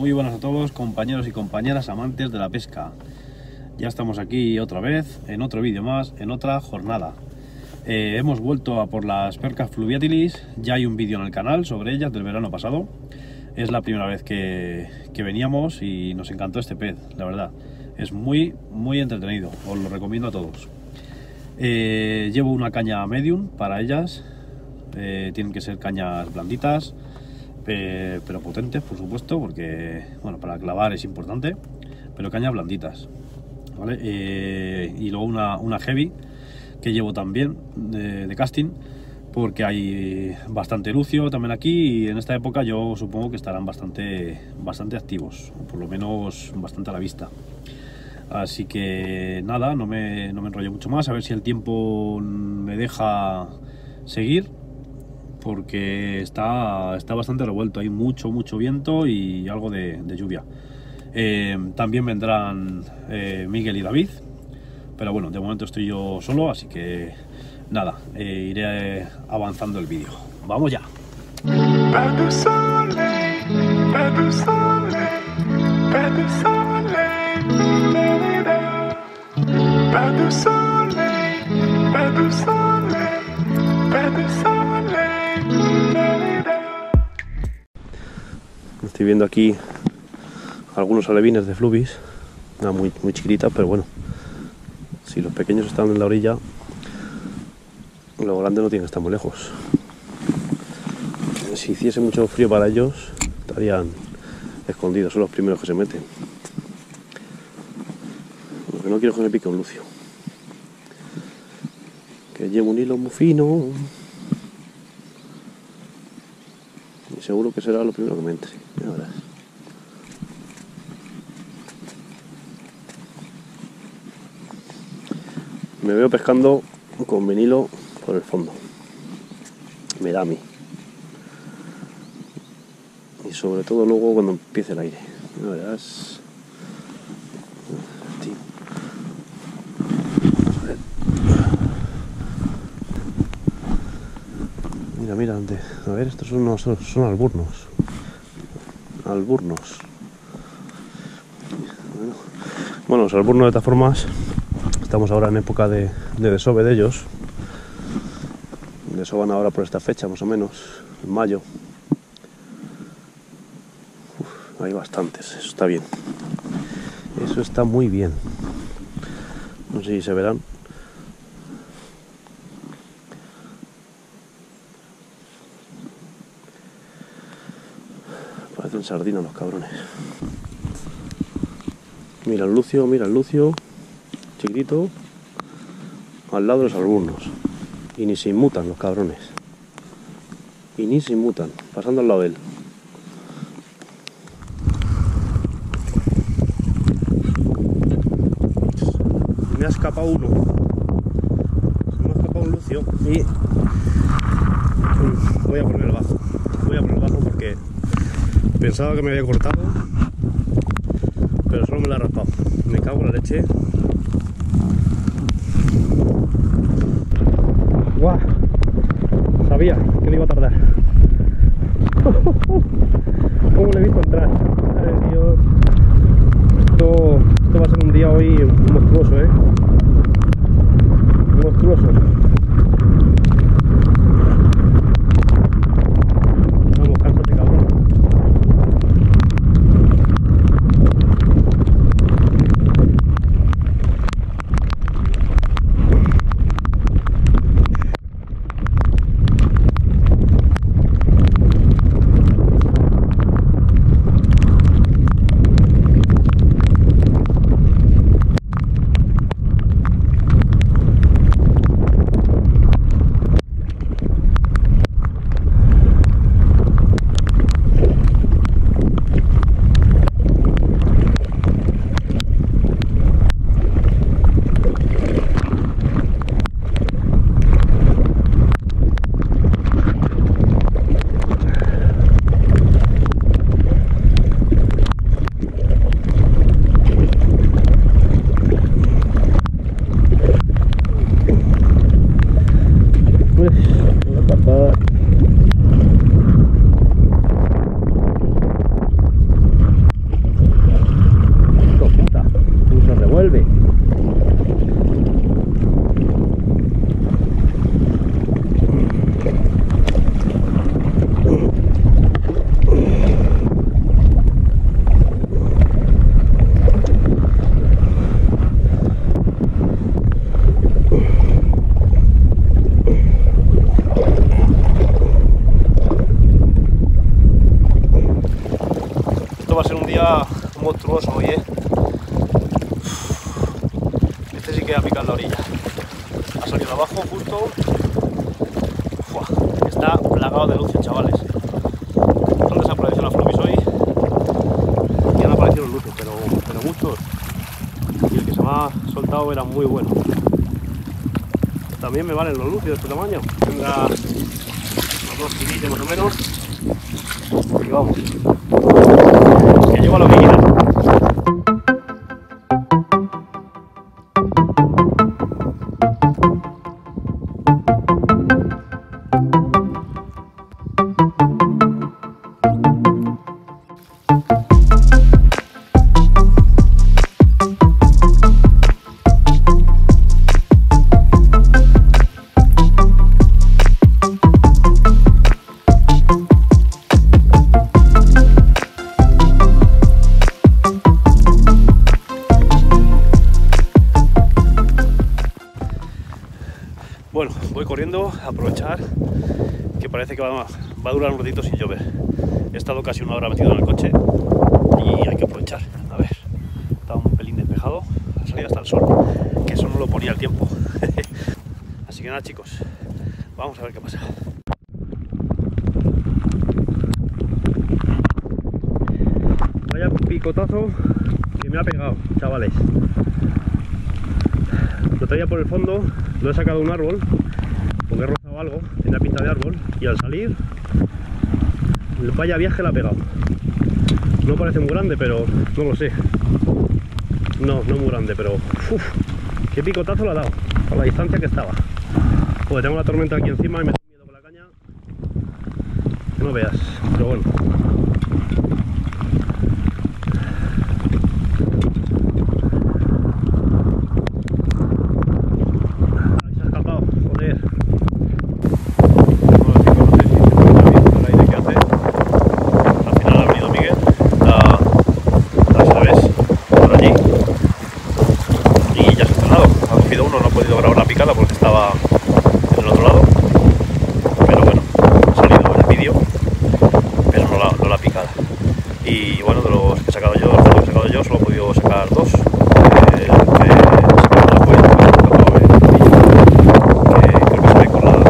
Muy buenas a todos, compañeros y compañeras amantes de la pesca. Ya estamos aquí otra vez, en otro vídeo más, en otra jornada. Hemos vuelto a por las percas fluviatilis. Ya hay un vídeo en el canal sobre ellas del verano pasado. Es la primera vez que veníamos y nos encantó este pez, la verdad. Es muy entretenido, os lo recomiendo a todos. Llevo una caña medium para ellas. Tienen que ser cañas blanditas, pero potentes, por supuesto, porque bueno, para clavar es importante, pero cañas blanditas, ¿vale? Y luego una heavy que llevo también de casting, porque hay bastante lucio también aquí y en esta época yo supongo que estarán bastante activos, o por lo menos bastante a la vista. Así que nada, no me enrollo mucho más, a ver si el tiempo me deja seguir, porque está bastante revuelto, hay mucho viento y algo de lluvia. También vendrán Miguel y David, pero bueno, de momento estoy yo solo, así que nada, iré avanzando el vídeo. ¡Vamos ya! Estoy viendo aquí algunos alevines de fluvis, una muy chiquitita, pero bueno, si los pequeños están en la orilla, los grandes no tienen que estar muy lejos. Si hiciese mucho frío para ellos, estarían escondidos, son los primeros que se meten. Lo que no quiero es que me pique un lucio, que llevo un hilo muy fino y seguro que será lo primero que me entre. Ya verás. Me veo pescando con vinilo por el fondo, me da a mí, y sobre todo luego cuando empiece el aire. Ya verás. Mira, a ver, estos son alburnos. Bueno, los alburnos, de todas formas, estamos ahora en época de desove de ellos. Desovan ahora por esta fecha, más o menos, en mayo. Hay bastantes, eso está bien. Eso está muy bien. No sé si se verán. Parecen sardinas los cabrones. Mira el lucio, chiquitito, al lado de los alburnos. Y ni se inmutan los cabrones. Pasando al lado de él. Me ha escapado uno. Se me ha escapado un lucio y voy a poner el bajo porque pensaba que me había cortado, pero solo me la ha raspado. Me cago en la leche. ¡Guau! Sabía que le iba a tardar. ¿Cómo le he visto entrar? Ay, Dios. Esto va a ser un día hoy monstruoso, monstruoso. Vamos, cánsate, cabrón. va a ser un día monstruoso hoy, ¿eh? Este sí que va a picar la orilla. Ha salido abajo justo. Ufua, está plagado de luces, chavales. ¿Dónde se apareció la Flubis hoy? Ya no aparecieron luces, pero muchos. Y el que se me ha soltado era muy bueno. También me valen los luces de este tamaño. Tendrá unos 2 kilitos más o menos. Y vamos. Que llevo a la orilla. Bueno, voy corriendo a aprovechar que parece que va a durar un ratito sin llover. He estado casi 1 hora metido en el coche y hay que aprovechar. A ver, estaba un pelín despejado, ha salido hasta el sol, que eso no lo ponía el tiempo. Así que nada, chicos, vamos a ver qué pasa. Vaya picotazo que me ha pegado, chavales. Lo traía por el fondo, lo he sacado de un árbol, porque he rozado algo, tenía pinta de árbol, y al salir, vaya viaje la ha pegado. No parece muy grande, pero no lo sé. No muy grande, pero uf, qué picotazo le ha dado, a la distancia que estaba. Joder, tengo la tormenta aquí encima y me da miedo con la caña, que no veas, pero bueno. Porque estaba en el otro lado, pero bueno, ha salido en el vídeo, pero no la picada. Y bueno, de los que he sacado yo, solo he podido sacar 2. El que he sacado la cuenta, que creo que se ve con la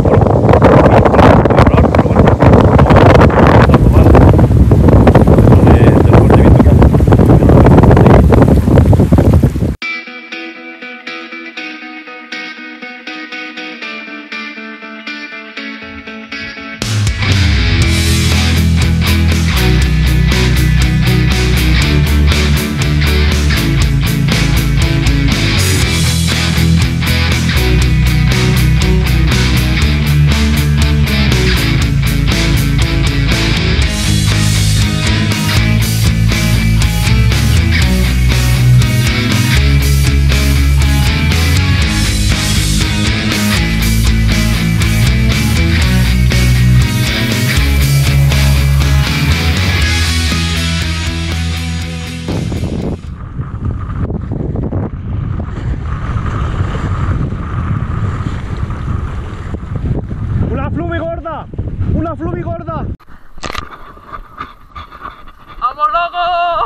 ¡Una Fluvi gorda! ¡Vamos, loco!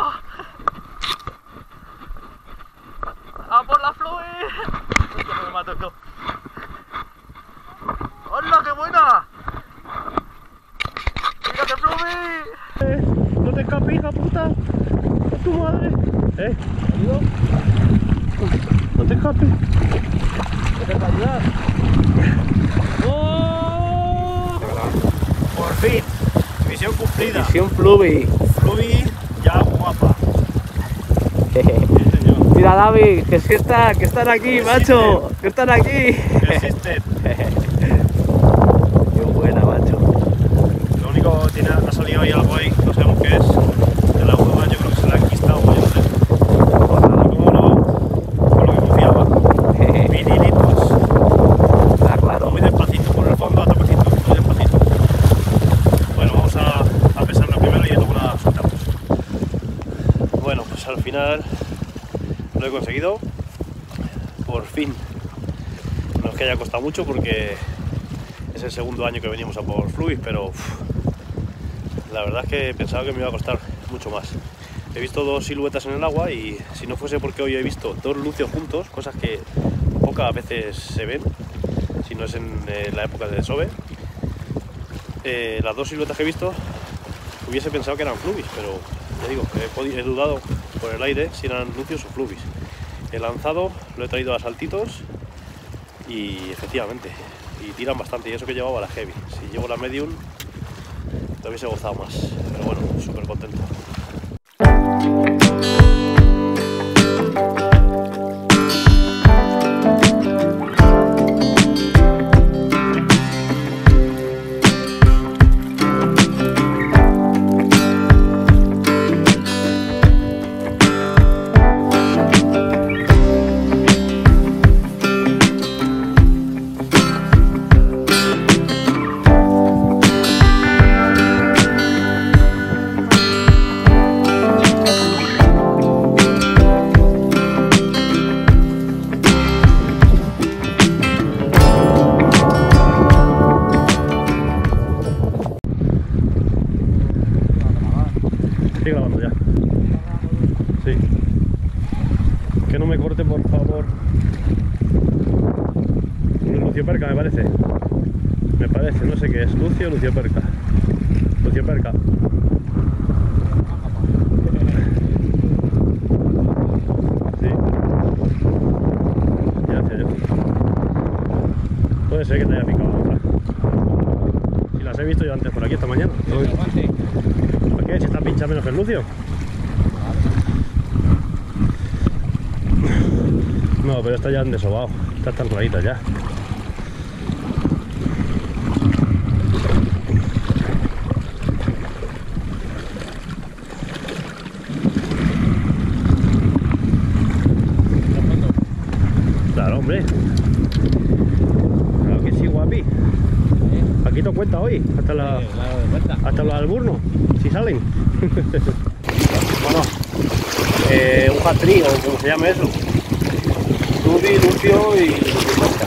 ¡A por la Fluvi! ¡Esto me mato esto! ¡Hola, qué buena! ¡Mira qué Fluvi! ¡No te escapes, hija puta! ¡A tu madre! ¿Ayudo? ¡No te escapes! ¿Qué te va a ayudar? ¡Oh! Por fin, misión cumplida. Misión Fluvi. Fluvi ya guapa. Mira, David, que están aquí, macho. Que están aquí. Existen. Qué buena, macho. Lo único ha salido ahí algo ahí, no sabemos qué es. De la hueva, yo creo que se la han quistado, yo no sé. Como no, con lo que confiaba. Vinilitos. Está claro. Muy despacito, por el fondo a topecito, muy despacito. Bueno, vamos a pesarla primero y luego la soltamos. Bueno, pues al final lo he conseguido. Por fin. No es que haya costado mucho porque es el segundo año que venimos a por Fluvis, pero la verdad es que pensaba que me iba a costar mucho más. He visto dos siluetas en el agua y si no fuese porque hoy he visto dos lucios juntos, cosas que pocas veces se ven, si no es en la época de desove, las dos siluetas que he visto hubiese pensado que eran flubis, pero ya digo, he dudado por el aire si eran lucios o flubis. He lanzado, lo he traído a saltitos y efectivamente, y tiran bastante, y eso que llevaba la heavy. Si llevo la medium lo hubiese gozado más, pero bueno, súper contento. Estoy grabando ya. Sí. Que no me corte, por favor. Un lucioperca me parece. Me parece, no sé qué es. Lucio o lucioperca. Lucioperca. Sí. Ya hacía yo. Puede ser que te haya picado la otra. Si las he visto yo antes por aquí esta mañana. ¿Por qué? Si está pincha menos que el lucio. No, pero esta ya han desobado. Estas están claritas ya. Claro, hombre. Claro que sí, guapi. Aquí te cuenta hoy, hasta los alburnos, si salen. Bueno, un hat-trick o como se llame eso. Fluvi, lucio y lucioperca.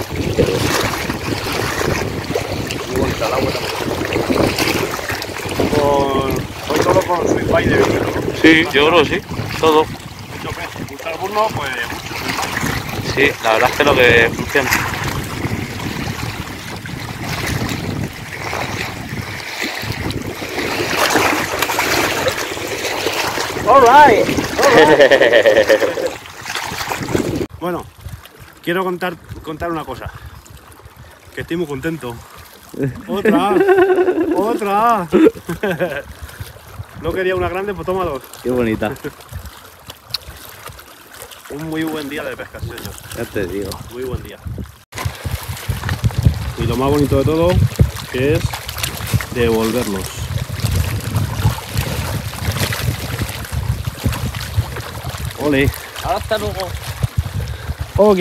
Muy bonita el agua también. Hoy todo con Sweet Pie de vino. Sí, yo creo que sí, todo. Mucho pez. Si gusta alburno, pues mucho. Sí, la verdad es que lo que funciona. Alright. Bueno, quiero contar una cosa. Que estoy muy contento. Otra. Otra. No quería una grande, pues toma dos. Qué bonita. Un muy buen día de pesca, señor. Ya te digo. Muy buen día. Y lo más bonito de todo, que es devolverlos. Ole. Hasta luego. Ok.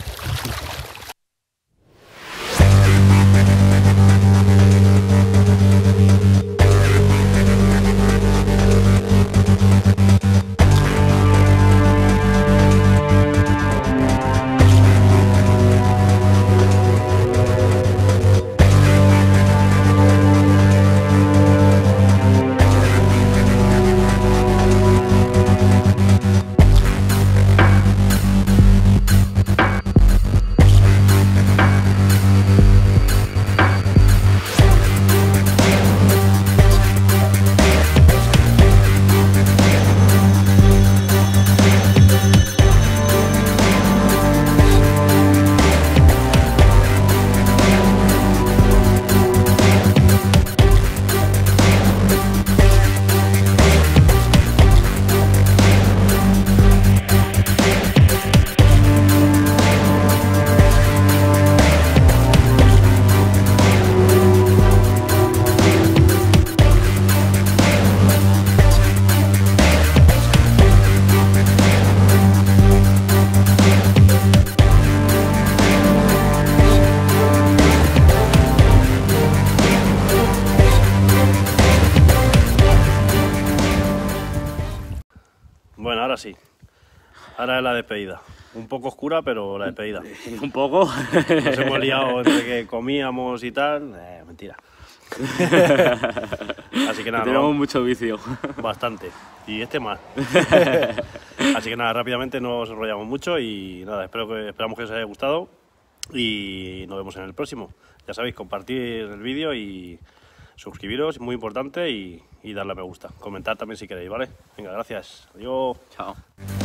Bueno, ahora sí. Ahora es la despedida. Un poco oscura, pero la despedida. Un poco. Nos hemos liado entre que comíamos y tal. Mentira. Así que nada, Tenemos mucho vicio. bastante. Y este más. Así que nada, rápidamente no nos enrollamos mucho y nada, esperamos que os haya gustado y nos vemos en el próximo. Ya sabéis, compartir el vídeo y suscribiros, muy importante, y darle a me gusta. Comentad también si queréis, ¿vale? Venga, gracias. Adiós. Chao.